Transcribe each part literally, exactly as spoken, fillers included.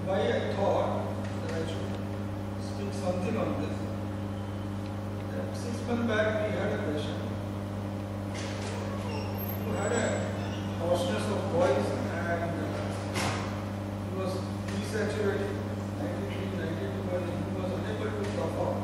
why I thought that I should speak something on this. That six months back we had a patient who had a hoarseness of voice and uh, he was desaturating ninety-three, ninety-two and he was unable to perform.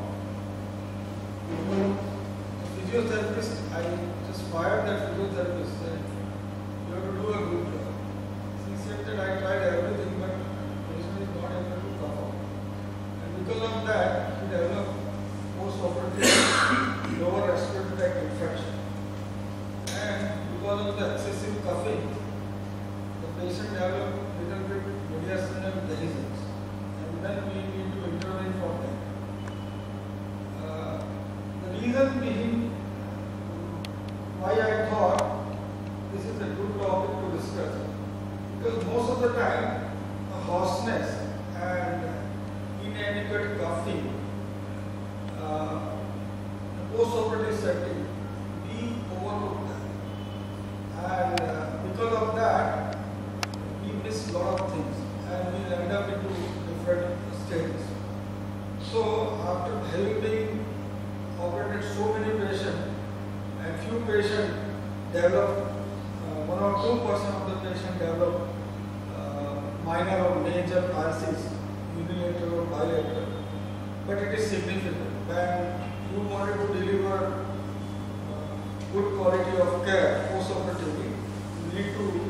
The physiotherapist, I just fired that physiotherapist, said, you have to do a good job. He said that I tried everything but the patient is not able to perform. And because of that, he developed post-operative lower respiratory tract infection. And because of the excessive coughing, the patient developed little bit mediastinal dehiscence. And then we need to intervene for that. Uh, the reason being why I thought this is a good topic to discuss, because most of the time the hoarseness and inadequate coughing, uh, the post-operative setting, we overlook that, and uh, because of that we miss a lot of things and we end up into different stages. So after having been operated so many patients, and few patients develop, uh, one or two percent of the patients develop uh, minor or major palsies, unilateral or bilateral, but it is significant. When you wanted to deliver uh, good quality of care post-operatively, you need to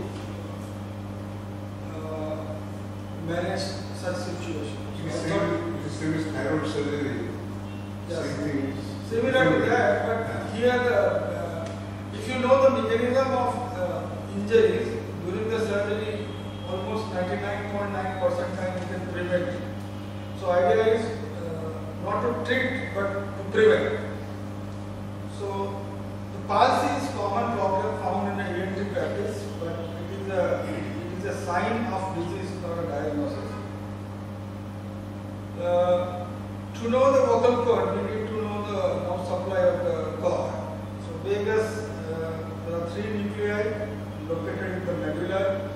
uh, manage such situations. The same as thyroid surgery. Yes. Same thing. Similar to that, but here the, uh, if you know the mechanism of uh, injuries during the surgery, almost ninety-nine point nine percent time you can prevent it. So idea is uh, not to treat but to prevent. So the palsy is common problem found in a E N T practice, but it is a it is a sign of disease, not a diagnosis. Uh, to know the vocal cord, we need to know the nerve supply of the cord. So vagus, uh, there are three nuclei located in the medulla.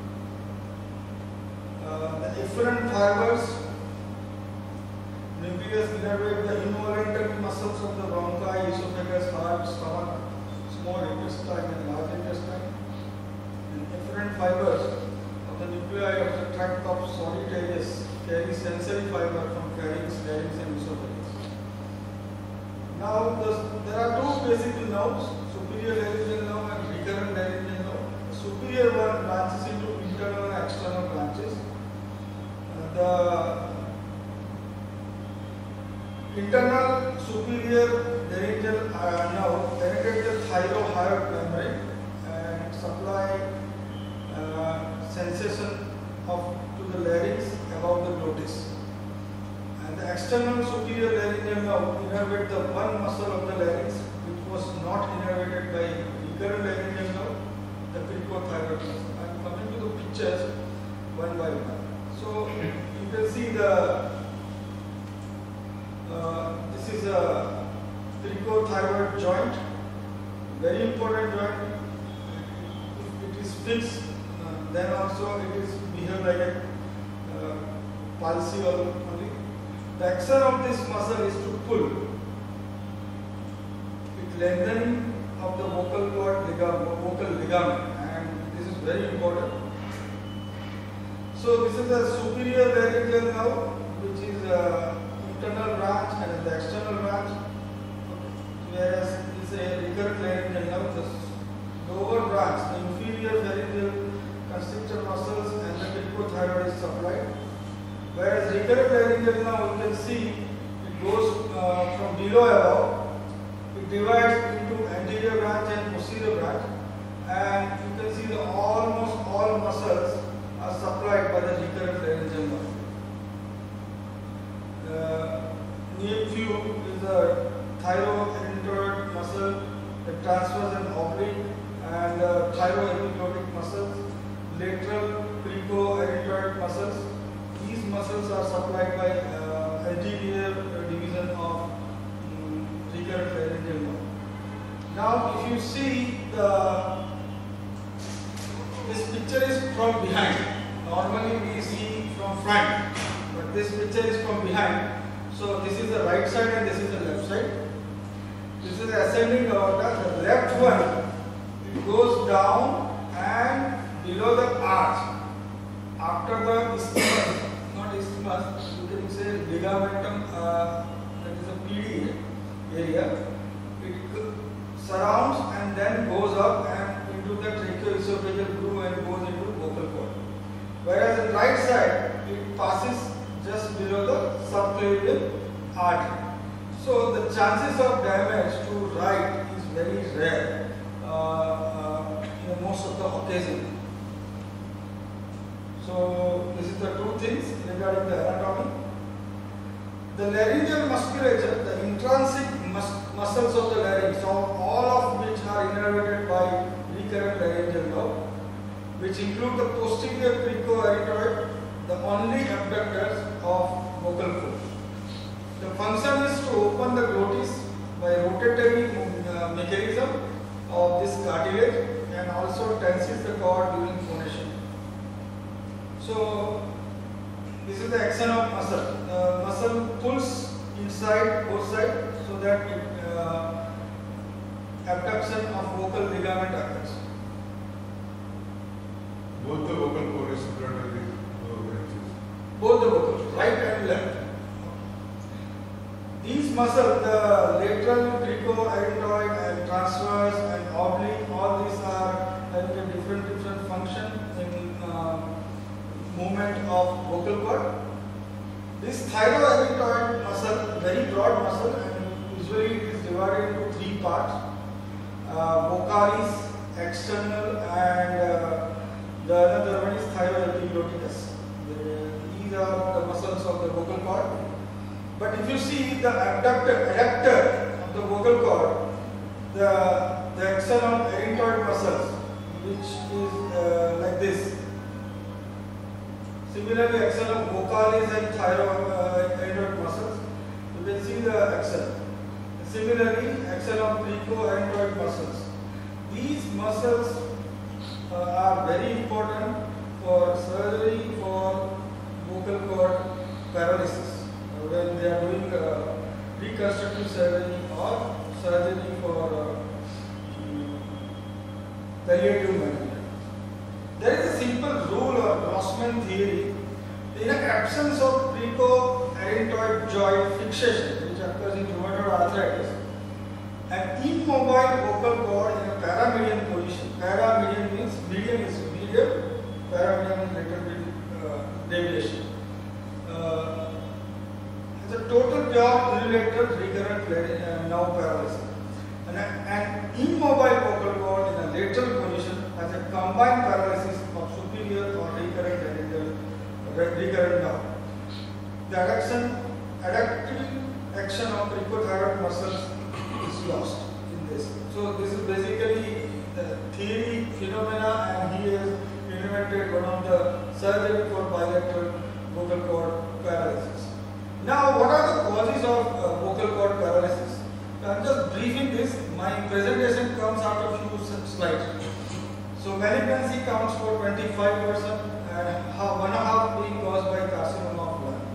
Uh, the efferent fibers, nucleus innervate the involuntary muscles of the bronchi, esophagus, heart, stomach, small intestine and large intestine. And efferent fibers of the nuclei of the tract of solitarius carry sensory fiber from pharynx, larynx and esophagus. Now the, there are two basic nerves, superior laryngeal nerve and recurrent laryngeal nerve. The superior one branches into internal and external branches. Uh, the internal superior laryngeal uh, nerve penetrates the thyrohyoid membrane and supply uh, sensation of to the larynx above the glottis. And the external superior laryngeal nerve innervates the one muscle of the larynx which was not innervated by recurrent laryngeal nerve, the cricothyroid muscle. I am coming to the pictures one by one. So you can see the uh, this is a cricothyroid joint, very important joint. If it is fixed, uh, then also it is behave like a uh, palsy or only. The action of this muscle is to pull. It lengthening of the vocal cord ligament, vocal ligament, and this is very important. So this is the superior laryngeal nerve, which is a internal branch and the external branch, whereas this is a recurrent laryngeal nerve. The lower branch, the inferior pharyngeal constrictor muscles and the cricothyroid is supplied. Whereas recurrent laryngeal nerve, you can see it goes uh, from below above. It divides into anterior branch and posterior branch, and you can see the almost all muscles are supplied by the recurrent laryngeal nerve. Uh, near view is the thyroid muscle that transfers an oblique and uh, thyroepiglottic muscles, lateral cricoerythroid muscles. These muscles are supplied by uh, anterior division of um, recurrent laryngeal nerve. Now, if you see the this picture is from behind. Normally we see from front, but this picture is from behind. So this is the right side and this is the left side. This is the ascending aorta. The left one, it goes down and below the arch. After the isthmus, not isthmus, you can say ligamentum, uh, that is a P D area. It surrounds and then goes up and into the tracheoesophageal groove and goes into vocal cord. Whereas on the right side, it passes just below the subclavian artery. So the chances of damage to right is very rare uh, uh, in most of the occasions. So this is the two things regarding the anatomy. The laryngeal musculature, the intrinsic mus muscles of the larynx, so all of which are innervated by recurrent laryngeal nerve, which include the posterior cricoarytoid, the only abductors of vocal cord. The function is to open the glottis by rotatory uh, mechanism of this cartilage and also tenses the cord during phonation. So this is the axon of muscle. The muscle pulls inside both sides so that it, uh, abduction of vocal ligament occurs. Both the vocal cord is separate by the branches. Both the vocal, right and left. These muscles, the lateral, cricoarytoid and transverse and oblique, all these are having a different different function in uh, movement of vocal cord. This thyroarytoid muscle, very broad muscle, and usually it is divided into three parts: uh, vocalis, external, and uh, the another one is thyroepiglotticus. These are the muscles of the vocal cord. But if you see the abductor, adductor of the vocal cord, the the axonal arytoid muscles, which is uh, like this. Similarly, axon of vocalis and thyroid muscles, you can see the axon. Similarly, axon of cricoarytoid muscles. These muscles uh, are very important for surgery for vocal cord paralysis uh, when they are doing uh, reconstructive surgery or surgery for uh, palliative management. There is a simple rule or Grossman theory. In the absence of cricoarytoid joint fixation, which occurs in rheumatoid arthritis, an immobile vocal cord in a paramedian position. Paramedian means median is medium, paramedian is little bit uh, deviation. Uh, has a total pure unilateral recurrent uh, nerve paralysis. And an immobile vocal cord in a lateral position has a combined paralysis of superior or recurrent laryngeal recurrent nerve. The adduction, adductive action of cricothyroid muscles is lost in this. So this is basically the theory phenomena, and he has invented one of the surgery for bilateral vocal cord paralysis. Now, what are the causes of uh, vocal cord paralysis? I am just briefing this. My presentation comes after a few slides. So malignancy counts for twenty-five percent and half, one and a half being caused by carcinoma of lung.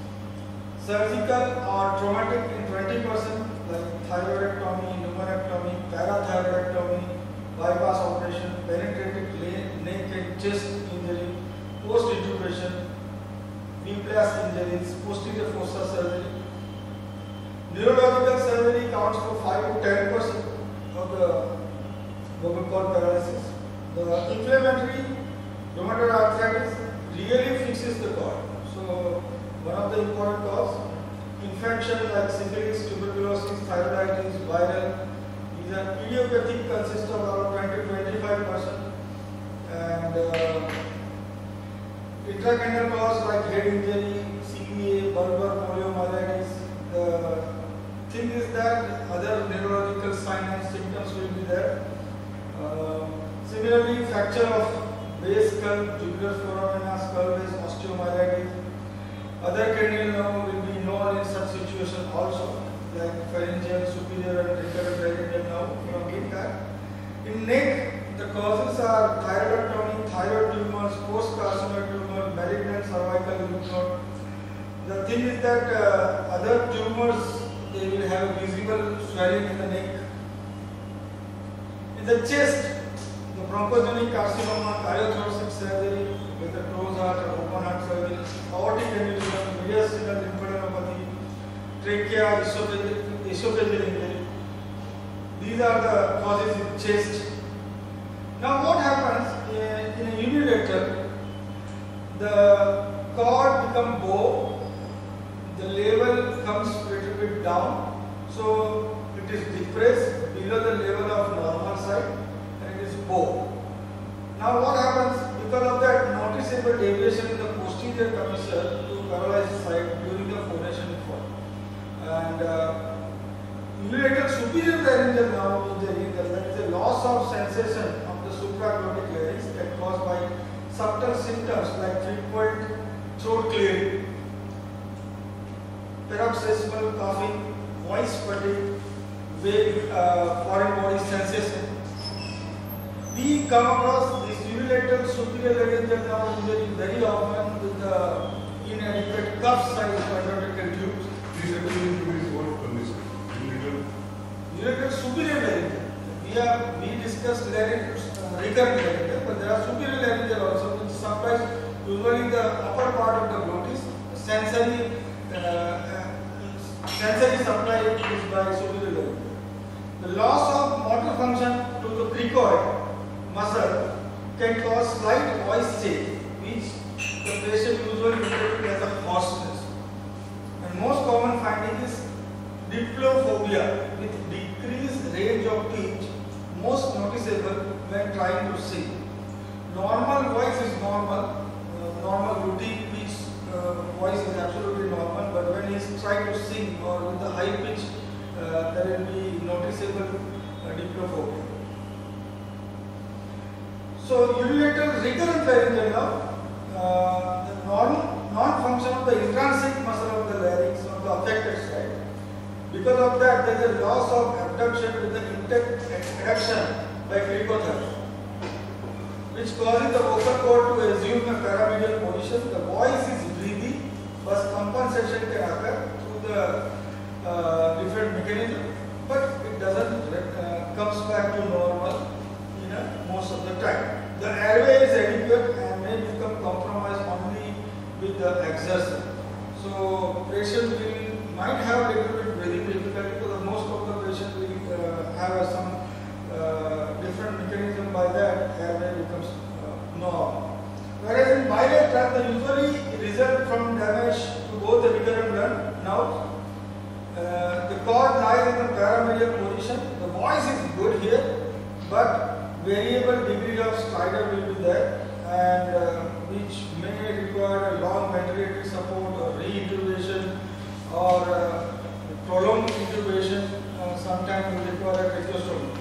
Surgical or traumatic in twenty percent like thyroidectomy, pneumonectomy, parathyroidectomy, bypass operation, penetrative neck and chest injury, post-intubation, V-plus injuries, posterior fossa surgery. Neurological surgery counts for five to ten percent of the vocal cord paralysis. The inflammatory rheumatoid arthritis really fixes the cord. So, one of the important causes, infection like syphilis, tuberculosis, thyroiditis, viral. These are idiopathic, consist of around twenty to twenty-five percent. And uh, intracranial cause like head injury, C V A, bulbar poliomyelitis. The thing is that other neurological signs and symptoms will be there. Uh, similarly, fracture of base skull, jugular foramina, skull base, osteomyelitis. Other cranial nerve will be known in such situation also, like pharyngeal, superior and recurrent laryngeal nerve from mid back. In neck, the causes are thyroidectomy, thyroid tumors, post-carcinoid tumor, malignant cervical lymph node. The thing is that uh, other tumors, they will have visible swelling in the neck. In the chest, the bronchogenic carcinoma, cardiothoracic surgery, whether closed heart or open heart surgery, aortic aneurysm, mediastinal lymphadenopathy, trachea, esophageal, esophageal injury. These are the causes in chest. Now what happens in, in a unilateral, the cord becomes bow, the level comes a little bit down, so it is depressed below the level of normal side and it is bow. Now what happens, because of that noticeable deviation in the posterior commissure to paralyzed side during the phonation fall. And uh, unilateral superior laryngeal nerve injury, there is a loss of sensation of the supraglottic larynx that caused by subtle symptoms like frequent throat clearing, paroxysmal coughing, voice fatigue, vague uh, foreign body sensation. We come across this unilateral superior laryngeal nerve injury very often with the inadequate cuff size ventricular tubes. These actually injuries what condition? Unilateral? Unilateral superior laryngeal. We have we discussed laryngeal, uh, recurrent laryngeal, but there are superior laryngeal also, which supplies usually the upper part of the glottis. Sensory uh, uh, sensory supply is by superior laryngeal. The loss of motor function to the cricoid muscle can cause slight voice change, which the patient usually interprets as a hoarseness. And most common finding is diplophobia with decreased range of pitch, most noticeable when trying to sing. Normal voice is normal, uh, normal routine pitch uh, voice is absolutely normal, but when he is trying to sing or with the high pitch, uh, there will be noticeable uh, diplophobia. So unilateral recurrent laryngeal nerve, uh, the non non-function of the intrinsic muscle of the larynx on the affected side. Because of that, there is a loss of abduction with the intact adduction by cricothyroid, which causes the vocal cord to assume a paramedial position. The voice is breathy, but compensation can occur through the uh, different mechanism, but it doesn't uh, comes back to normal in a, most of the time. The airway is adequate and may become compromised only with the exertion. So patient will might have a little bit breathing difficulty because most of the patient will uh, have some uh, different mechanism. By that airway becomes uh, normal. Whereas in bilateral, the usually result from damage to both the recurrent nerve. Now uh, the cord lies in the paramedial position. The voice is good here, but variable degree of stridor will be there, and uh, which may require a long ventilatory support or reintubation or uh, prolonged intubation. Uh, sometimes will require a tracheostomy.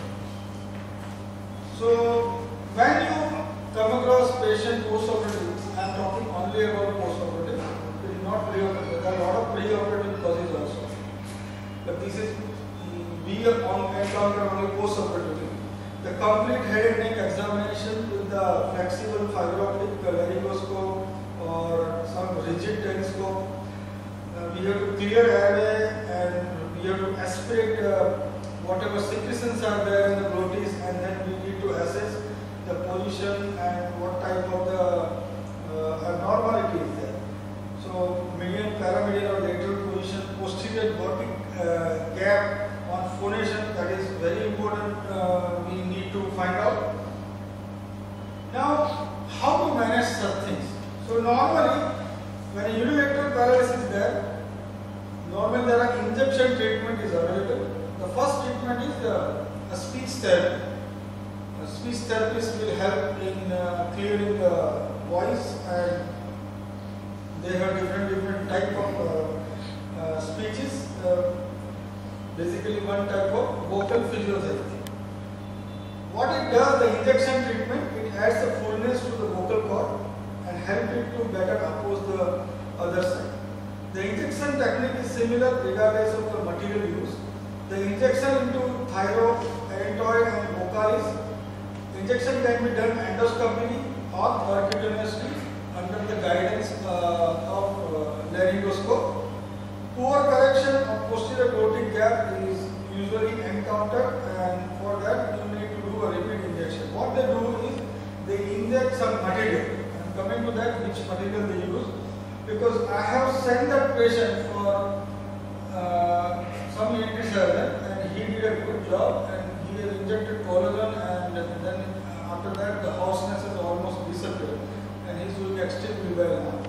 So when you come across patient post-operative, I am talking only about post-operative, it is not pre-operative. There are a lot of pre-operative causes also, but this is we on encounter only post-operative. The complete head and neck examination with the flexible fiber optic laryngoscope or some rigid telescope. Uh, we have to clear airway and we have to aspirate uh, whatever secretions are there in the glottis, and then we need to assess the position and what type of the uh, abnormality is there. So median, paramedial or lateral position, posterior glottic uh, gap on phonation, that is very important, uh, we need to find out. Now, how to manage such things? So normally, when a unilateral paralysis is there, normally there are injection treatment is available. The first treatment is uh, a speech therapy. A speech therapist will help in uh, clearing the voice, and they have different different type of uh, uh, speeches. Uh, Basically one type of vocal physiotherapy. What it does, the injection treatment, it adds the fullness to the vocal cord and help it to better oppose the other side. The injection technique is similar regardless of the material used. The injection into thyroid, adenoid and vocalis, injection can be done endoscopically or percutaneously under the guidance uh, of laryngoscope. Poor correction of posterior glotic gap is usually encountered, and for that you need to do a repeat injection. What they do is they inject some material. I am coming to that, which material they use, because I have sent that patient for uh, some E N T surgeon, and he did a good job, and he has injected collagen, and then after that the hoarseness has almost disappeared, and he is doing extremely well now.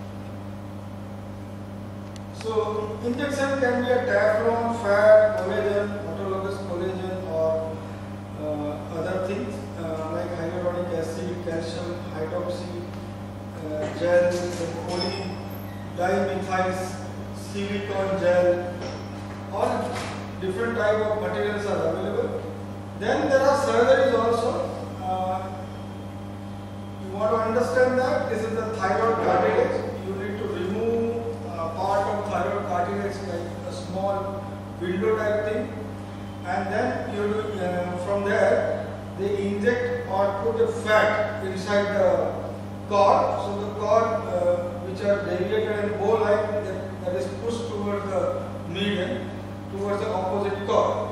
So injection can be a Teflon, fat, collagen, autologous collagen, or uh, other things uh, like hyaluronic acid, calcium, hydroxy, uh, gel, choline, dimethyl silicone gel, all different type of materials are available. Then there are surgeries also. Uh, you want to understand that this is the thyroid cartilage. You need to remove part of thyroid cartilage, like a small window type thing, and then you do, uh, from there they inject or put a fat inside the cord. So the cord uh, which are deviated and bow like that, that is pushed towards the median, towards the opposite cord.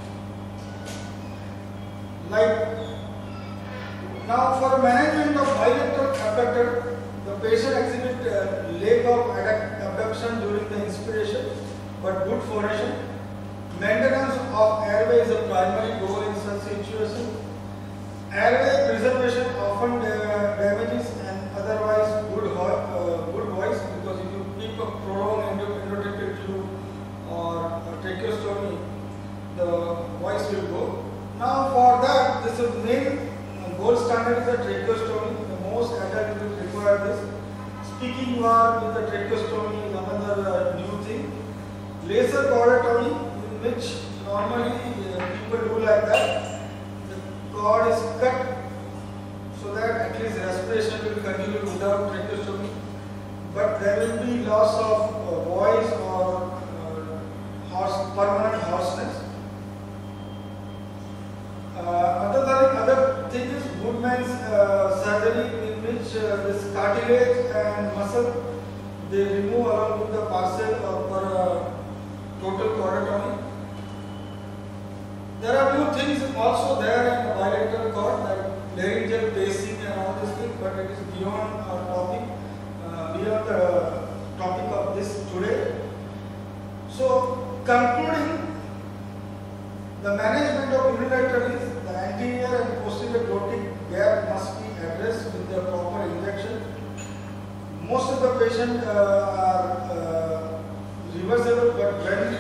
Like now, for management of bilateral abductor, the patient exhibit uh, lack of abduction during the inspiration, but good phonation. Maintenance of airway is a primary goal in such situation. Airway preservation often uh, damages an otherwise good, uh, good voice, because if you keep a prolonged endotracheal tube or a tracheostomy, the voice will go. Now, for that, this is main gold standard is a tracheostomy. The most adult will require this. Speaking word with the tracheostomy is another uh, new thing. Laser chordotomy, in which normally uh, people do like that. The cord is cut so that at least respiration will continue without tracheostomy. But there will be loss of uh, voice or uh, hoarse, permanent hoarseness. Uh, other, other thing is Woodman's uh, surgery, in which uh, this cartilage and muscle they remove along with the parcel of uh, total chordotomy. There are few things also there in the bilateral cord, like laryngeal pacing and all these things, but it is beyond our topic, uh, beyond the topic of this today. So, concluding, the management of unilaterals, the anterior and posterior glotic gap must be addressed with the proper injection. Most of the patients uh, are uh, reversible, but when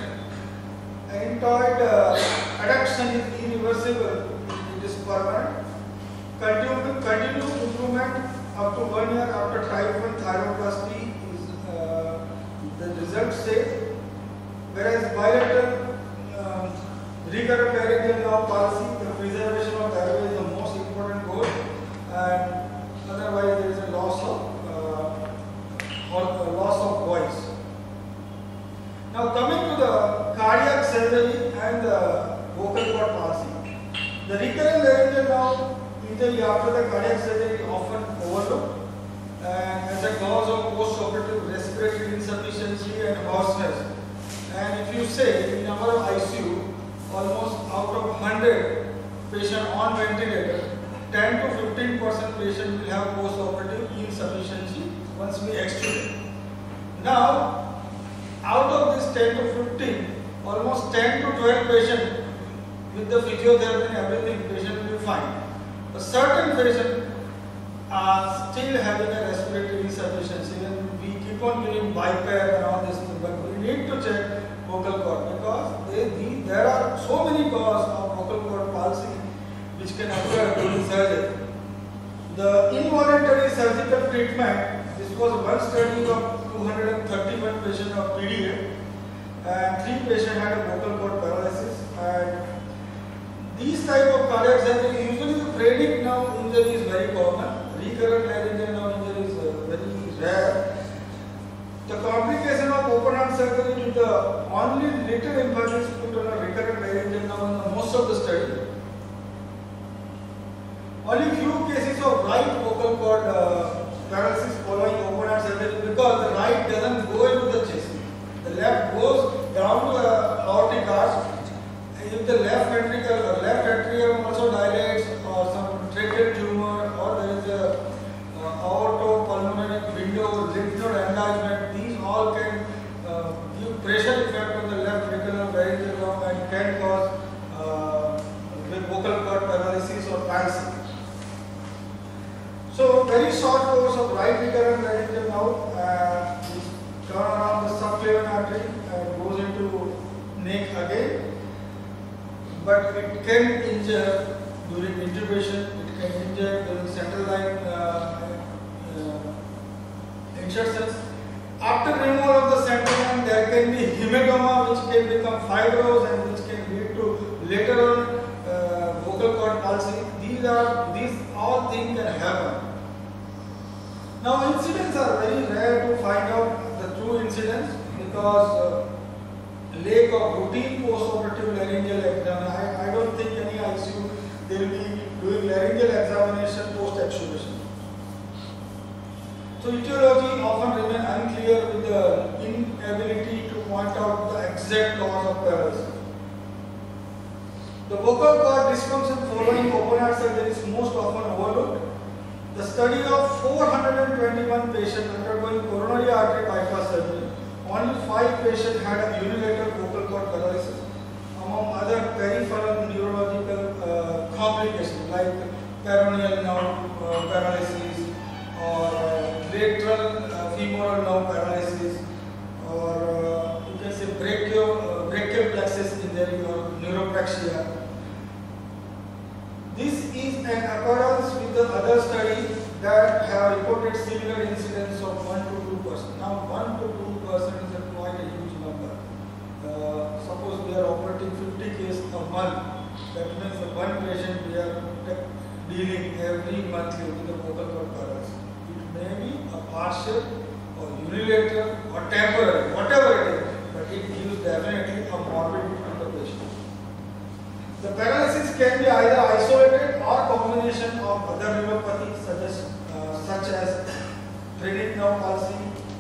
antoid uh, adduction is irreversible, it is permanent. Continue, continue improvement up to one year after type one thyroidoplasty is uh, the result safe, whereas bilateral um, recurrent laryngeal nerve palsy, the preservation of the airway is the most important goal, and otherwise there is a loss of uh, or a loss of voice. Now coming to the cardiac surgery and the vocal cord palsy, the recurrent laryngeal nerve injury after the cardiac surgery is often overlooked, and as a cause of post-operative respiratory insufficiency and hoarseness. And if you say in our I C U, almost out of one hundred patients on ventilator, ten to fifteen percent patients will have post-operative insufficiency once we extubate. Now, out of this ten to fifteen, almost ten to twelve patients with the physiotherapy and everything, patient will be fine. A certain patient are still having a respiratory insufficiency, and we keep on giving BiPAP and all this thing, but we need to check vocal cord, because they, the, there are so many causes of vocal cord palsy which can occur during surgery. The involuntary surgical treatment, this was one study of two hundred thirty-one patients of P D A, and three patients had a vocal cord paralysis. And these type of cardiac surgery, usually the phrenic nerve injury is very common, recurrent laryngeal nerve injury is uh, very rare. The complication of open heart surgery with the only little emphasis put on a recurrent laryngeal nerve in most of the study. Only few cases of right vocal cord uh, paralysis following open heart surgery, because the right doesn't go into can cause uh, vocal cord paralysis or palsy. So very short course of right recurrent laryngeal now, uh, which turn around the subclavian artery and goes into neck again. But it can injure during intubation, it can injure during central line uh, uh, insertions. After removal of the central line, there can be hematoma which can become fibrous and which can lead to later on uh, vocal cord palsy. These are these all things can happen. Now incidents are very rare to find out the true incidents because uh, lack of routine post-operative laryngeal exam. I, I don't think any I C U they will be doing laryngeal examination post-extubation. So etiology often remain unclear with the inability to point out the exact cause of paralysis. The vocal cord dysfunction following open heart surgery is most often overlooked. The study of four hundred twenty-one patients undergoing coronary artery bypass surgery, only five patients had a unilateral vocal cord paralysis, among other peripheral neurological uh, complications like peroneal nerve uh, paralysis or uh, lateral uh, femoral nerve paralysis, or uh, you can say brachial, uh, brachial plexus injury or neuropraxia. This is an occurrence with the other studies that have reported similar incidents of one to two percent. Now one to two percent is a quite a huge number. Uh, suppose we are operating fifty cases a month, that means that one patient we are dealing every month with the vocal cord paralysis. It may be a partial or unilateral or temporary, whatever it is, but it gives definitely a morbidity to the patient. The paralysis can be either isolated or combination of other neuropathies such as uh, such as phrenic nerve palsy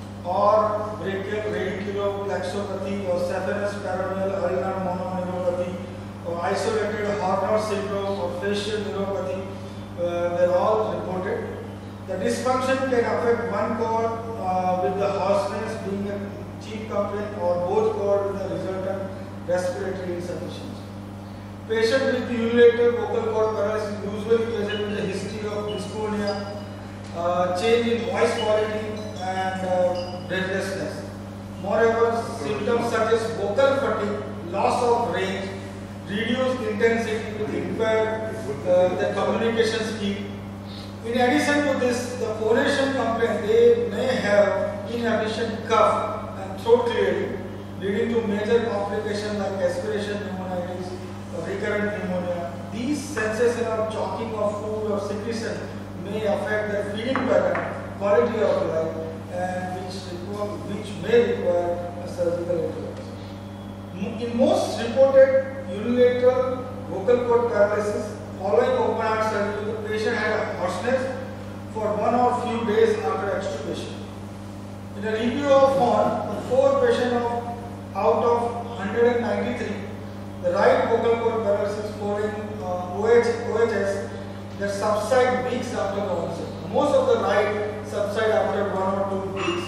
or brachial radiculoplexopathy or saphenous peroneal ulnar mononeuropathy or isolated Horner syndrome or facial neuropathy. Uh, they are all reported. The dysfunction can affect one cord uh, with the hoarseness being a chief complaint or both cord with the resultant respiratory insufficiency. Patient with unilateral vocal cord paralysis usually present with a history of dysphonia, uh, change in voice quality and uh, breathlessness. Moreover, symptoms such as vocal fatigue, loss of range, reduced intensity with impaired uh, the communication speed. In addition to this, the phonation complaint, they may have inefficient cough and throat clearing, leading to major complications like aspiration pneumonitis, recurrent pneumonia. These sensational choking of food or secretion may affect their feeding pattern, quality of life, and which, which may require a surgical intervention. In most reported unilateral vocal cord paralysis following open heart surgery, the patient had a hoarseness for one or few days after extubation. In a review of one, the four patients of, out of one hundred ninety-three, the right vocal cord paralysis following uh, O H, O H S that subside weeks after the onset. Most of the right subside after one or two weeks.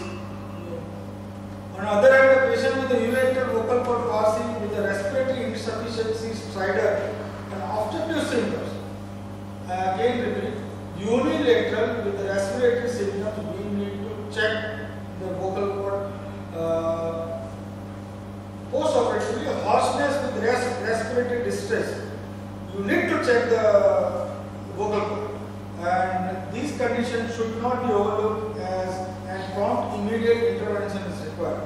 On the other hand, the patient with the unilateral vocal cord palsy with the respiratory insufficiency, stridor and obstructive symptoms. I again repeat, unilateral with the respiratory symptoms, we need to check the vocal cord uh, post-operatively. Hoarseness with res respiratory distress, you need to check the vocal cord, and these conditions should not be overlooked as and prompt immediate intervention is required.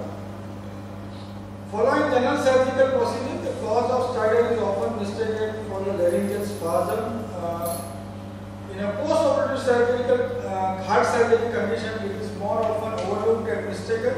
Following general surgical procedure, the cause of stridor is often mistaken for the laryngeal spasm. Uh, in a post-operative surgical uh, heart surgery condition, it is more often overlooked and mistaken.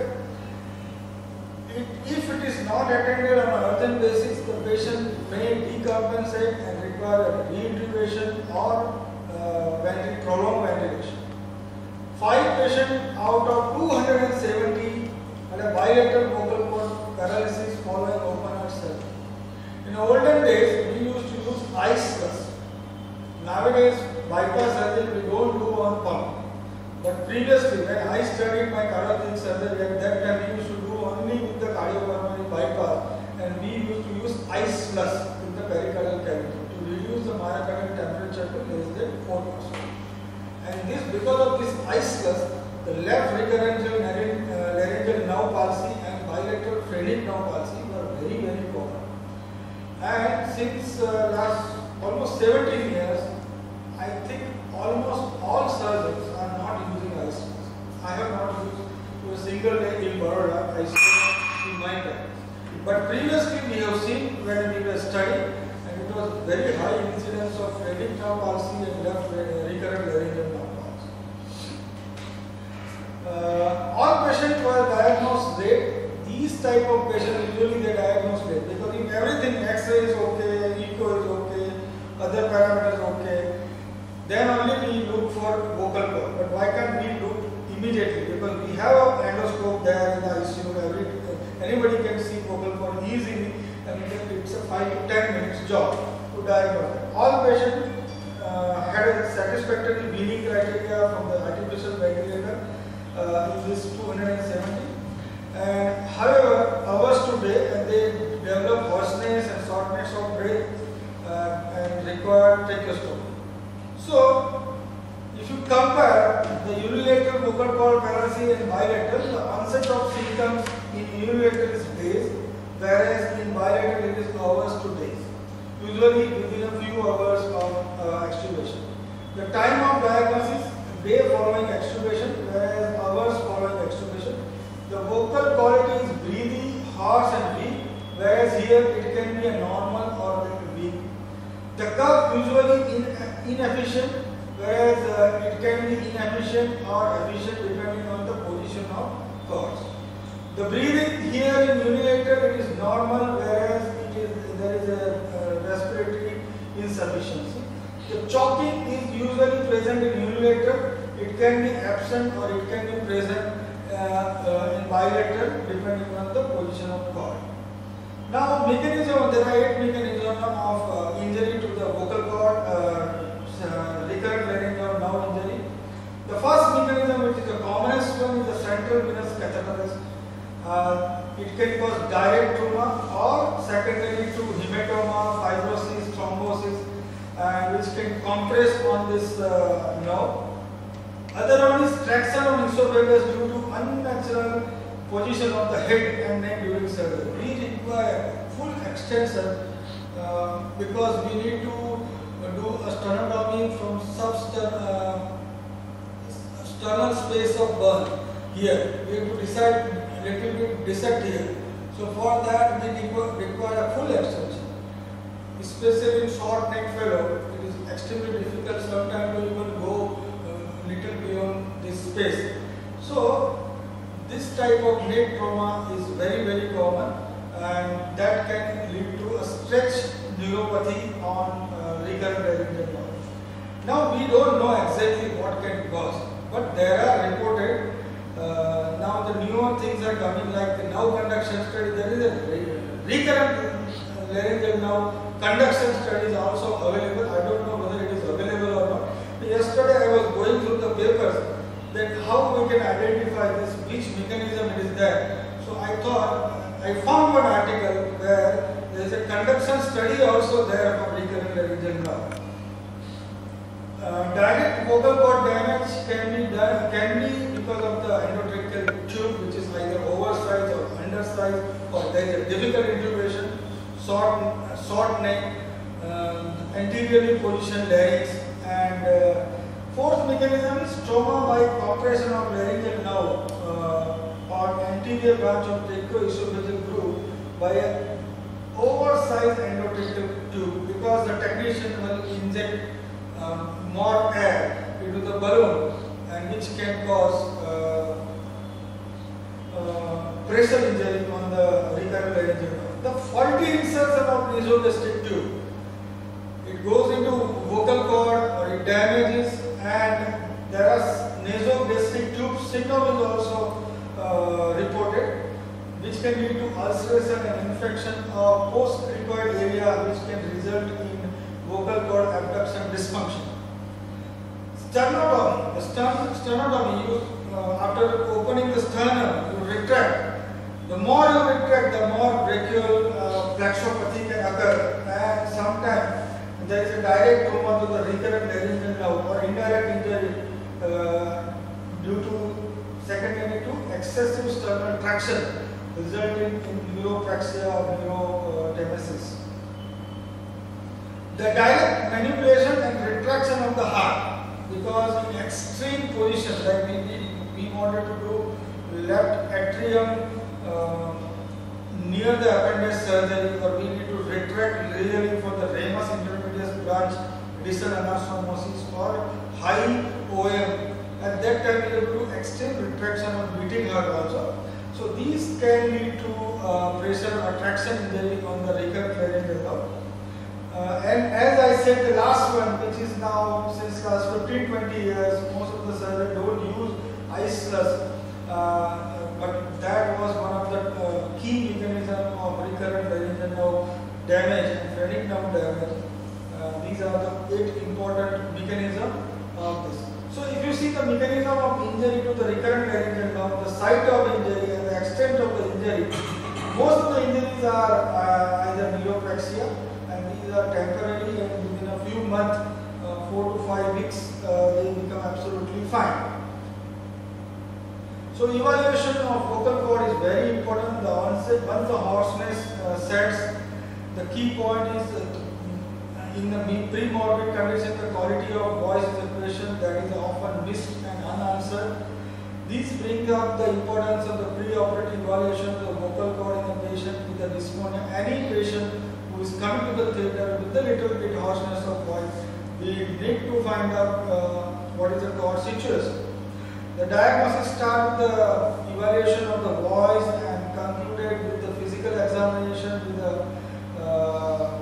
It, if it is not attended on an urgent basis, the patient may decompensate and require a reintubation or uh, ventil prolonged ventilation. Five patients out of two hundred seventy had a bilateral vocal cord paralysis following open heart surgery. In olden days, we used to use ice slugs. Nowadays, bypass surgery we don't do on pump. But previously, when I studied my cardiac surgery, at that time we used to do only with the cardiopulmonary bypass, and we used to use ice slug. nerve palsy and bilateral phrenic nerve palsy were very very common. And since uh, last almost seventeen years, I think almost all surgeons are not using I C Us. I have not used to a single day in Baroda I C U in my time. But previously we have seen when we were studying, and it was very high incidence of phrenic nerve palsy and left recurrent laryngeal nerve palsy. Uh, all patients were diagnosed late. These type of patients usually they diagnosed late because if everything X-ray is okay, echo is okay, other parameters okay, then only we look for vocal cord. But why can't we look immediately? Because we have an endoscope there in the I C U. Every, anybody can see vocal cord easily, and it's a five to ten minutes job to diagnose it. All patients uh, had a satisfactory weaning criteria from the artificial ventilator. Uh, it is two hundred seventy. And however, hours today, and they develop hoarseness and shortness of breath uh, and require tracheostomy. So, if you compare the unilateral vocal cord palsy and bilateral, the onset of symptoms in unilateral is days, whereas in bilateral it is hours to days, usually within a few hours of uh, extubation. The time of diagnosis, day following extubation, whereas hours following extubation. The vocal quality is breathy, harsh and weak, whereas here it can be a normal or weak. The cough usually in, inefficient, whereas uh, it can be inefficient or efficient depending on the position of cords. The breathing here in unilateral it is normal, whereas it is, there is a uh, respiratory insufficiency. The choking is usually present in unilateral. It can be absent or it can be present uh, uh, in bilateral depending on the position of cord. Now, mechanism, there are eight mechanisms of uh, injury to the vocal cord, uh, uh, recurrent laryngeal nerve injury. The first mechanism, which is the commonest one, is the central venous catheterism. Uh, it can cause direct trauma or secondary to hematoma, fibrosis, thrombosis, and which can compress on this uh, nerve. Other one is traction on esophagus due to unnatural position of the head and neck during surgery. We require full extension uh, because we need to uh, do a sternotomy from substernal uh, sternal space of burn here. We have to decide a little bit dissect here. So for that we require a full extension. Especially in short neck fellow, it is extremely difficult sometimes to even go uh, little beyond this space. So this type of neck trauma is very very common, and that can lead to a stretch neuropathy on uh, recurrent laryngeal nerve. Now we don't know exactly what can cause, but there are reported uh, now the newer things are coming like the nerve conduction study. There is a re recurrent laryngeal nerve conduction study is also available. I don't know whether it is available or not. Yesterday I was going through the papers that how we can identify this, which mechanism it is there. So I thought, I found one article where there is a conduction study also there for recurrent laryngeal nerve. Uh, direct vocal cord damage can be done, can be because of the endotracheal tube, which is either oversized or undersized, or there is a difficult intubation, short, short neck, um, anteriorly positioned larynx, and uh, fourth mechanism is trauma by compression of laryngeal nerve uh, or anterior branch of tracheoesophageal groove by an oversized endotracheal tube, because the technician will inject um, more air into the balloon, and which can cause uh, uh, pressure injury on the recurrent laryngeal nerve. The faulty insertion of nasogastric tube, it goes into vocal cord or it damages, and there are nasogastric tube syndrome is also uh, reported, which can lead to ulceration and infection of post-cricoid area, which can result in vocal cord abduction dysfunction. Sternotomy, the stern, sternotomy, you, uh, after opening the sternum, you retract. The more you retract, the more brachial uh, flexopathy can occur, and sometimes there is a direct trauma to the recurrent laryngeal nerve or indirect injury uh, due to secondary to excessive sternal traction resulting in neuropraxia or neurodemesis. The direct manipulation and retraction of the heart, because in extreme position, like we, we, we wanted to do left atrium uh, near the appendage surgery, or we need to retract really for the ramus intermedius branch distal anastomosis or high O M. At that time we have to do extreme retraction on beating heart also. So these can lead to uh, pressure or traction injury on the recurrent laryngeal valve. Uh, and as I said, the last one, which is now since last fifteen to twenty years, most of the surgeons don't use ice slush, uh, but that was one of the uh, key mechanisms of recurrent laryngeal nerve damage and phrenic nerve damage. Uh, these are the eight important mechanisms of this. So if you see the mechanism of injury to the recurrent laryngeal nerve, the site of injury and the extent of the injury, most of the injuries are uh, either neuropraxia, and these are temporary, and within a few months, uh, four to five weeks, uh, they become absolutely fine. So evaluation of vocal cord is very important. The onset, once the hoarseness uh, sets, the key point is uh, in the pre-morbid condition, the quality of voice is a question that is often missed and unanswered. This brings up the importance of the pre-operative evaluation of the vocal cord in the patient with the dysphonia. Any patient who is coming to the theatre with a little bit hoarseness of voice, we need to find out uh, what is the cord situation. The diagnosis starts with the evaluation of the voice and concluded with the physical examination with the uh,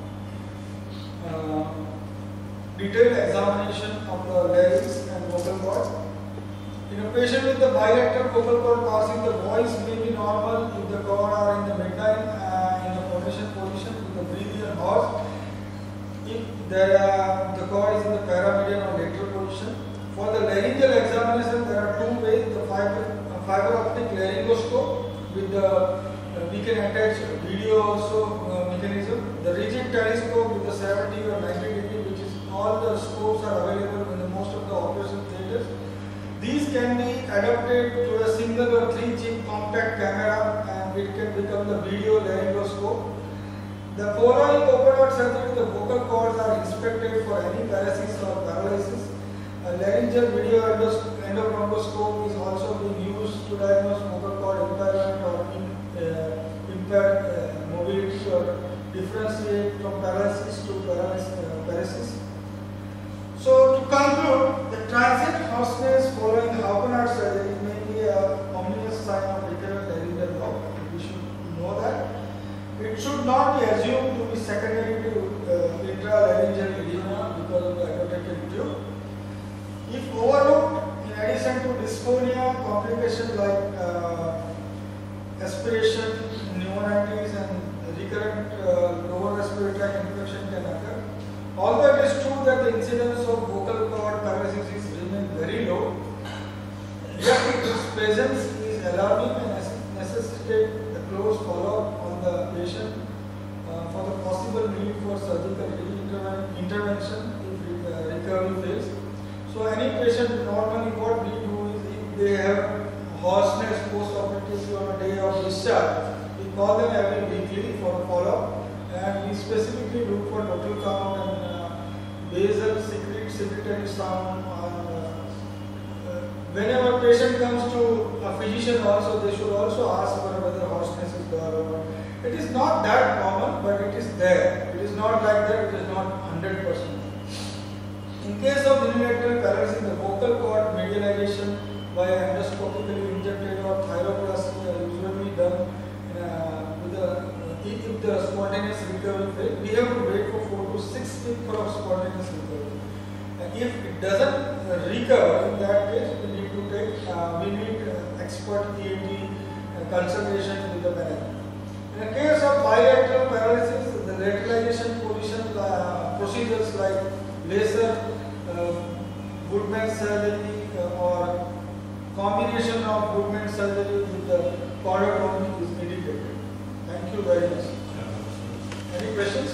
uh, detailed examination of the larynx and vocal cord. In a patient with the bilateral vocal cord passing, the voice may be normal if the cord are in the midline uh, in the phonation position with the breathing and hoarse. If the, uh, the cord is in the paramedian or lateral position. For the laryngeal examination, there are two ways: the fiber, uh, fiber optic laryngoscope with the uh, we can attach video also uh, mechanism. The rigid telescope with the seventy or ninety degree, which is all the scopes are available in the most of the operation theaters. These can be adapted to a single or three chip compact camera, and it can become the video laryngoscope. The following open heart surgery, the vocal cords are inspected for any paresis or paralysis. A laryngeal video endobronchoscope is also being used to diagnose vocal cord impairment or in, uh, impaired uh, mobility or differentiate from paralysis to paralysis. Uh, paresis. So to conclude, the transient hoarseness following open heart surgery may be a ominous sign of recurrent laryngeal valve. We should know that. It should not be assumed to be secondary to uh, intralaryngeal edema because of the endotracheal tube. If overlooked, in addition to dysphonia, complications like uh, aspiration, pneumonitis, and recurrent uh, lower respiratory tract infection can occur. Although it is true that the incidence of vocal cord paralysis remains very low, yet its presence is alarming and necessitates a close follow-up on the patient uh, for the possible need for surgical intervention if uh, recovery fails. So any patient, normally what we do is if they have hoarseness post-operatively on a day of discharge, we call them every weekly for a follow-up, and we specifically look for total count and uh, basal secret, secretory sound. And, uh, uh, whenever patient comes to a physician also, they should also ask for whether hoarseness is there or not. It is not that common, but it is there. It is not like that, it is not one hundred percent. In case of unilateral paralysis, the vocal cord medialization by endoscopically injected or thyroplasty are usually done in a, with a, uh, if the spontaneous recovery fails. We have to wait for four to six weeks for spontaneous recovery. And if it doesn't uh, recover, in that case, we need to take, uh, we need uh, expert E N T uh, consultation with the manager. In the case of bilateral paralysis, the lateralization position uh, procedures like laser, uh, Woodman surgery uh, or combination of Woodman surgery with the cordotomy is indicated. Thank you very much. Any questions?